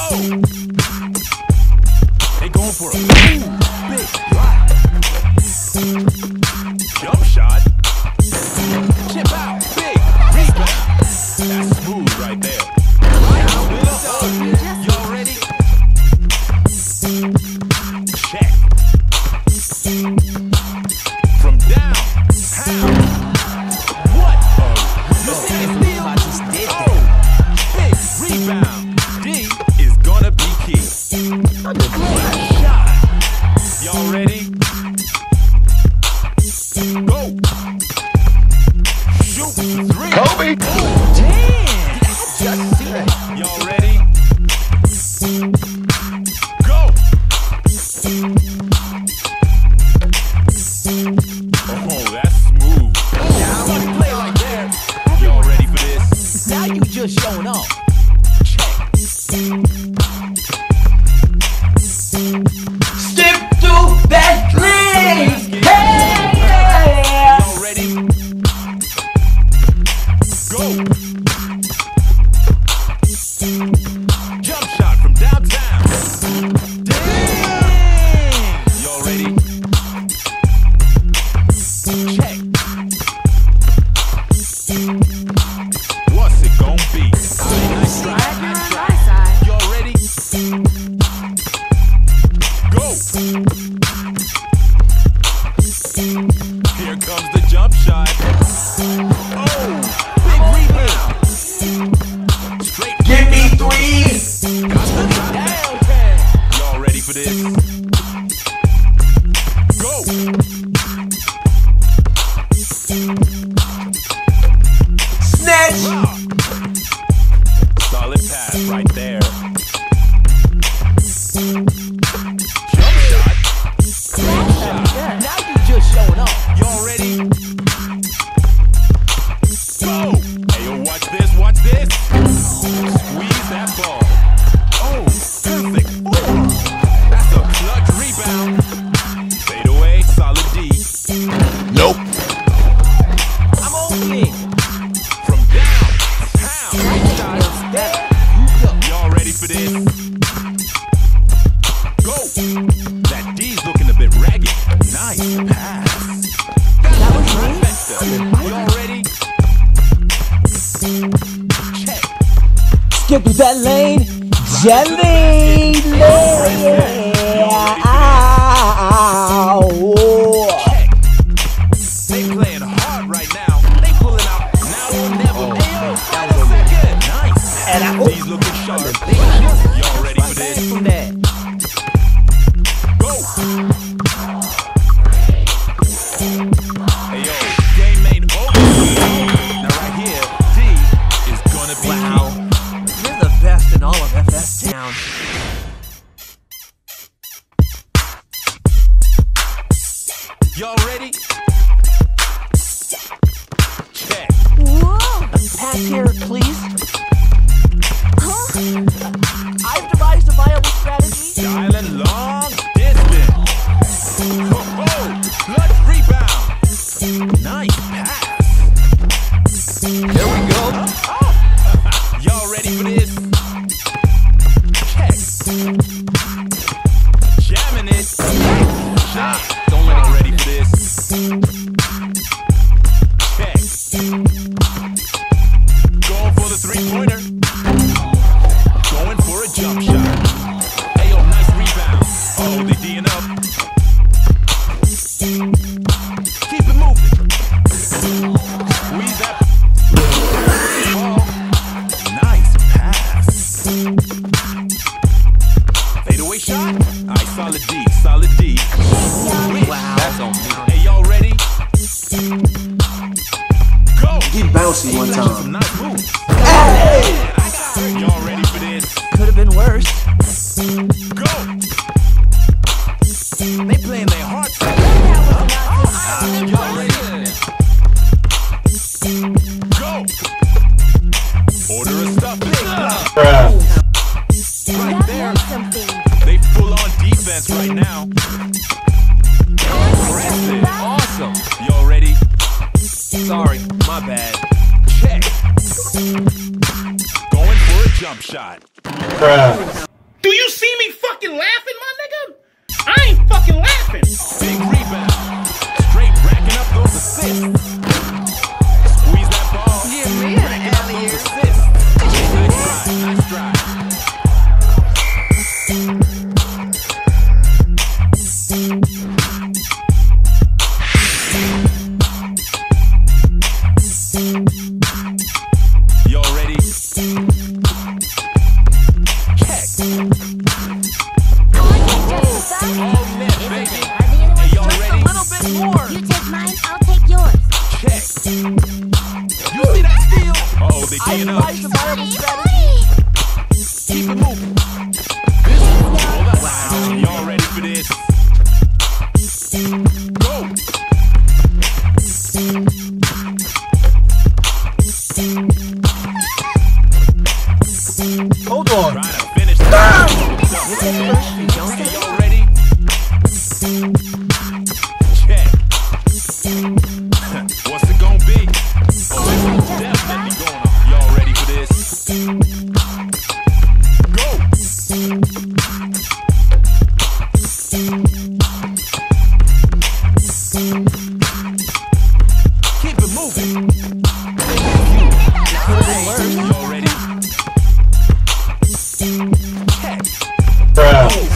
They going for a big drive. Jump shot. Chip out. Big rebound. That's smooth right there. Right out with a hug. Y'all ready? Check. From downtown. What a rebound. Big rebound. D is gonna be key. Shot. Y'all ready? Go. Shoot three. Kobe. Damn. Just see it. Y'all ready? Go. Oh, that's smooth. One play right there. Y'all ready for this? Now you just showing off. Check. Step to that dream. Hey! Y'all ready? Go. Jump shot from downtown. Dang. Y'all ready? Check. What's it gon' be? Nice try. Nice try. Y'all ready? Go. Here comes the jump shot. Oh, big rebound. Straight. Give me three. Got the downtown. Y'all ready for this? Go. Snatch. Rock. Solid pass right there. Jump shot. Great shot. Now you just showing off. Y'all ready? Go! Hey, yo, watch this, watch this. Squeeze that ball. Oh, perfect. Ooh. That's a clutch rebound. Fade away, solid D. Nope. I'm okay. From downtown. Y'all ready for this? Go! That D's looking a bit ragged. Nice pass. That was me. Y'all ready? Check. Skip to that lane. Jelly. Check. They playing hard right now. They pulling out now or never. Ayo, that was second. Nice. And D's looking sharp. Y'all ready for this? From that. Go. Hey yo, game ain't over. Now right here, D is gonna be Wow. You're the best in all of FS Town. Y'all ready? Check. Pass here, please. I've devised a viable strategy. Dialing long distance. Oh, clutch rebound. Nice pass. There we go. Y'all ready for this? Check. Jamming it. Shot. Don't let it ready for this. Check. Going for the three-pointer. Going for a jump shot. Ayo, nice rebound. Oh, they D'ing up. Keep it moving. Squeeze that ball. Nice pass. Fade away shot. Alright, solid D, solid D. Wow. That's on me. Hey, y'all ready? Go. Get bouncy one Some time. nice moves. Hey! Y'all ready for this? Could have been worse. Go. They playing their hearts out. Y'all ready? Go. Order of stuff. Big block. Right there. They full on defense right now. Impressive. Awesome. Y'all ready? Sorry, my bad. Check. Going for a jump shot. Do you see me fucking laughing, my nigga? I ain't fucking laughing. Big rebound. Straight racking up those assists. Squeeze that ball. Yeah, man. Racking up those assists. Nice drive. Y'all ready? Check. All net, baby. Hey, y'all ready? A little bit more. You take mine, I'll take yours. Check. You see that steal? Uh-oh, they teeing up. Keep it moving. This one. Wow. Y'all ready for this? Go. Hold on. Trying to finish that. Hey, y'all ready? Check. What's it gonna be? Oh, it's definitely going on. Y'all ready for this? Go. Keep it moving. Y'all ready? Check. Bruh.